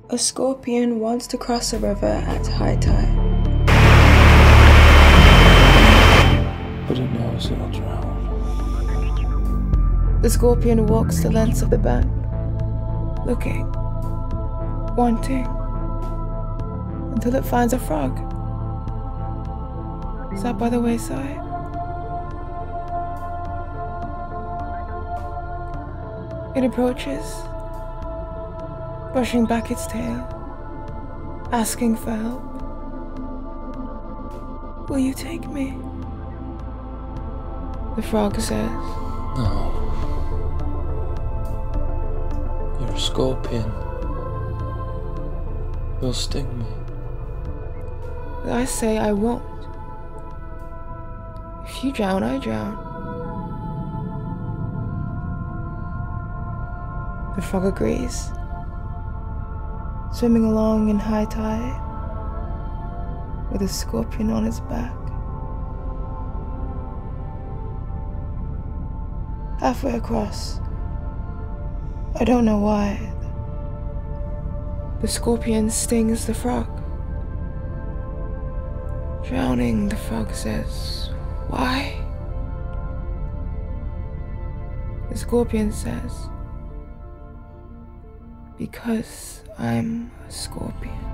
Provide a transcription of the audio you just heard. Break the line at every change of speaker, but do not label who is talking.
A scorpion wants to cross a river at high tide.
But it knows it'll drown.
The scorpion walks the length of the bank, looking, wanting, until it finds a frog sat by the wayside. It approaches, brushing back its tail, asking for help. Will you take me? The frog says,
No. You're a scorpion. You'll sting me.
But I say I won't. If you drown, I drown. The frog agrees, swimming along in high tide, with a scorpion on its back. Halfway across, I don't know why, the scorpion stings the frog. Drowning, the frog says, why? The scorpion says, because I'm a scorpion.